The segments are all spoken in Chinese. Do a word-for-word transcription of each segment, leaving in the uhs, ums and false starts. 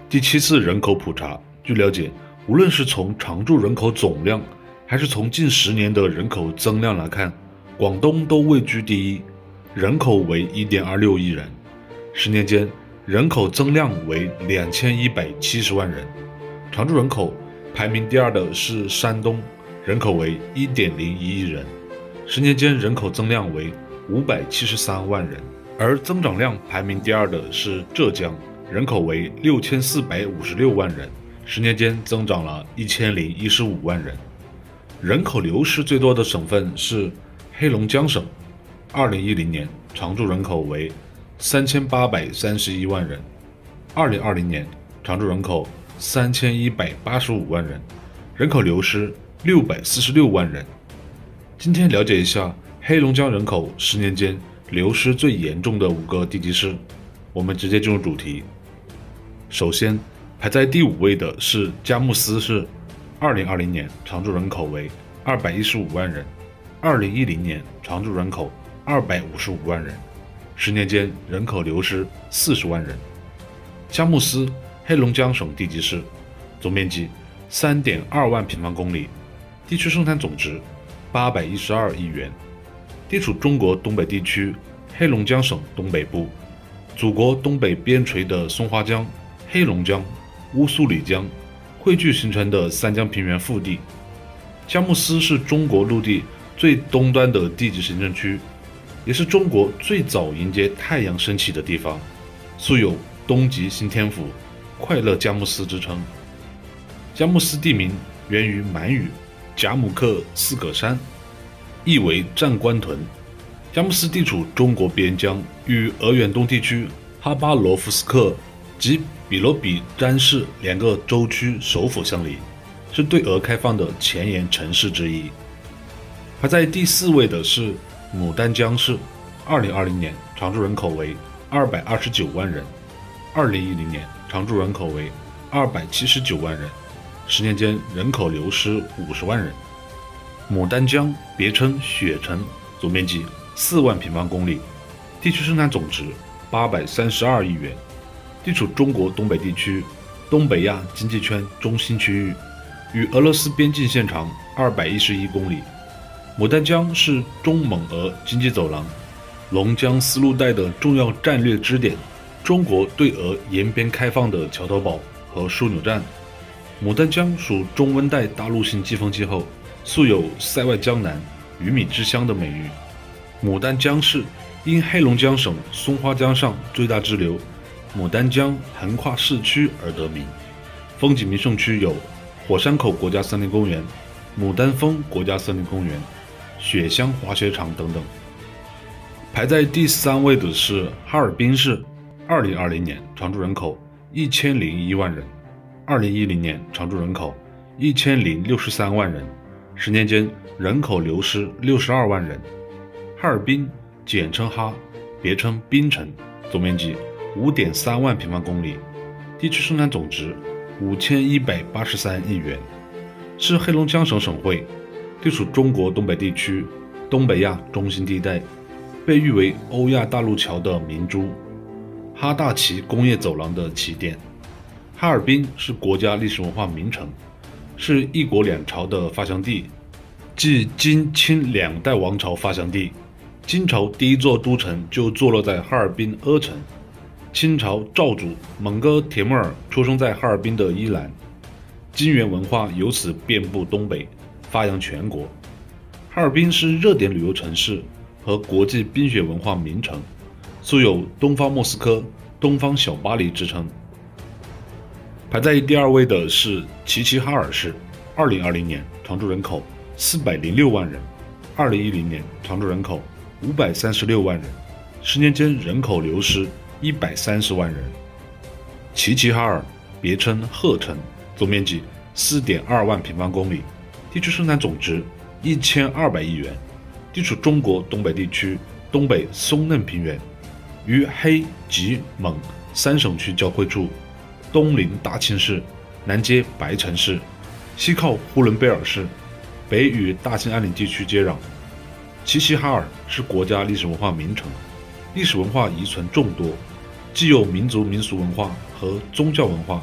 第七次人口普查，据了解，无论是从常住人口总量，还是从近十年的人口增量来看，广东都位居第一，人口为 一点二六亿人，十年间人口增量为两千一百七十万人。常住人口排名第二的是山东，人口为 一点零一亿人，十年间人口增量为五百七十三万人。而增长量排名第二的是浙江，人口为六千四百五十六万人，十年间增长了一千零一十五万人。人口流失最多的省份是黑龙江省，二零一零年常住人口为三千八百三十一万人，二零二零年常住人口三千一百八十五万人，人口流失六百四十六万人。今天了解一下黑龙江人口十年间流失最严重的五个地级市，我们直接进入主题。首先，排在第五位的是佳木斯市，二零二零年常住人口为二百一十五万人，二零一零年常住人口二百五十五万人，十年间人口流失四十万人。佳木斯，黑龙江省地级市，总面积 三点二万平方公里，地区生产总值八百一十二亿元，地处中国东北地区黑龙江省东北部，祖国东北边陲的松花江、黑龙江、乌苏里江汇聚形成的三江平原腹地。佳木斯是中国陆地最东端的地级行政区，也是中国最早迎接太阳升起的地方，素有东极新天府、快乐佳木斯之称。佳木斯地名源于满语贾姆克斯葛山，意为战官屯。佳木斯地处中国边疆，与俄远东地区哈巴罗夫斯克及比罗比詹市两个州区首府相邻，是对俄开放的前沿城市之一。排在第四位的是牡丹江市，二零二零年常住人口为二百二十九万人，二零一零年常住人口为二百七十九万人，十年间人口流失五十万人。牡丹江别称雪城，总面积四万平方公里，地区生产总值八百三十二亿元，地处中国东北地区东北亚经济圈中心区域，与俄罗斯边境线长二百一十一公里。牡丹江是中蒙俄经济走廊、龙江丝路带的重要战略支点，中国对俄沿边开放的桥头堡和枢纽站。牡丹江属中温带大陆性季风气候，素有塞外江南、鱼米之乡的美誉。牡丹江市因黑龙江省松花江上最大支流牡丹江横跨市区而得名。风景名胜区有火山口国家森林公园、牡丹峰国家森林公园、雪乡滑雪场等等。排在第三位的是哈尔滨市，二零二零年常住人口一千零一万人，二零一零年常住人口一千零六十三万人，十年间人口流失六十二万人。哈尔滨简称哈，别称滨城，总面积 五点三万平方公里，地区生产总值五千一百八十三亿元，是黑龙江省省会，地处中国东北地区东北亚中心地带，被誉为欧亚大陆桥的明珠，哈大旗工业走廊的起点。哈尔滨是国家历史文化名城，是一国两朝的发祥地，即金清两代王朝发祥地。金朝第一座都城就坐落在哈尔滨阿城，清朝赵主蒙哥铁木儿出生在哈尔滨的依兰，金元文化由此遍布东北，发扬全国。哈尔滨是热点旅游城市和国际冰雪文化名城，素有东方莫斯科、东方小巴黎之称。排在第二位的是齐齐哈尔市，二零二零年常住人口四百零六万人，二零一零年常住人口五百三十六万人，十年间人口流失一百三十万人。齐齐哈尔别称鹤城，总面积 四点二万平方公里，地区生产总值一千二百亿元，地处中国东北地区东北松嫩平原，与黑、吉、蒙三省区交汇处，东临大庆市，南接白城市，西靠呼伦贝尔市，北与大兴安岭地区接壤。齐齐哈尔是国家历史文化名城，历史文化遗存众多，既有民族民俗文化和宗教文化，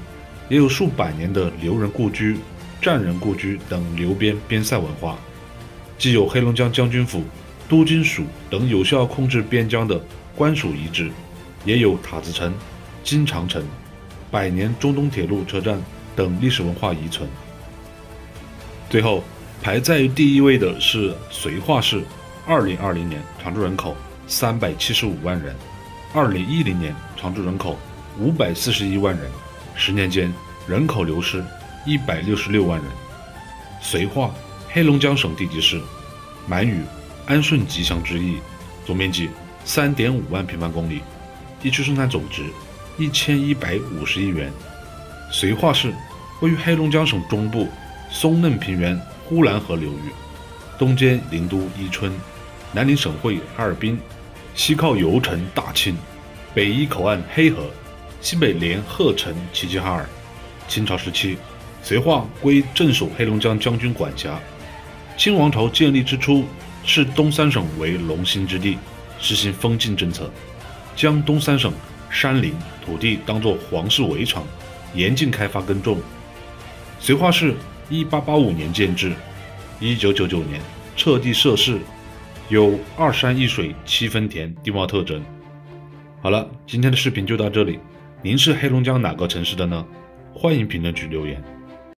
也有数百年的留人故居、战人故居等流边边塞文化，既有黑龙江将军府、都军署等有效控制边疆的官署遗址，也有塔子城、金长城、百年中东铁路车站等历史文化遗存。最后，排在第一位的是绥化市，二零二零年常住人口三百七十五万人，二零一零年常住人口五百四十一万人，十年间人口流失一百六十六万人。绥化，黑龙江省地级市，满语安顺吉祥之意，总面积三点五万平方公里，地区生产总值一千一百五十亿元。绥化市位于黑龙江省中部松嫩平原呼兰河流域，东接灵都伊春，南临省会哈尔滨，西靠油城大庆，北依口岸黑河，西北连鹤城齐齐哈尔。清朝时期，绥化归镇守黑龙江将军管辖。清王朝建立之初，视东三省为龙兴之地，实行封禁政策，将东三省山林土地当作皇室围场，严禁开发耕种。绥化市一八八五年建制，一九九九年彻地设市，有二山一水七分田地貌特征。好了，今天的视频就到这里，您是黑龙江哪个城市的呢？欢迎评论区留言。